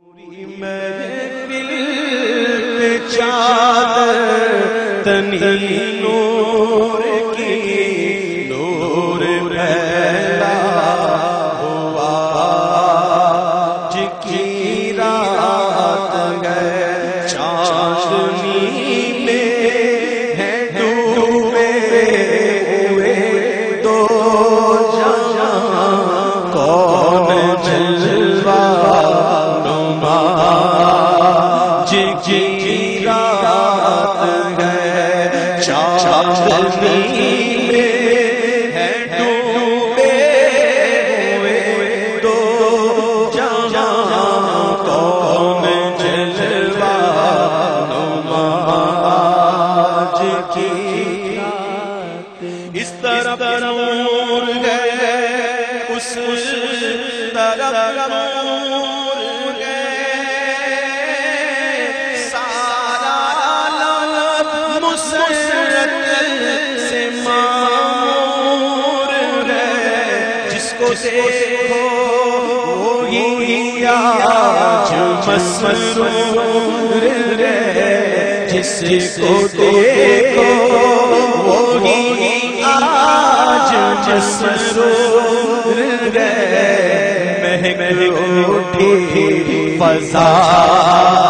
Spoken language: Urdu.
محفل پہ چادر تنی نور کی نور پھیلا ہوا آج کی رات ہے چاندنی میں ہے ڈوبے ہوئے دو جہاں کون جلوہ نما آج کی رات ہے چاندنی میں ہے ڈوبے ہوئے دو جہاں کون جلوہ نما آج کی رات اس طرف نور ہے اس طرف نور ہے سارا عالم مسرت سے معمور ہے جس کو دیکھو وہی آج مسرور ہے جس کو دیکھو وہی آج مسرور ہے مہک اٹھی فضا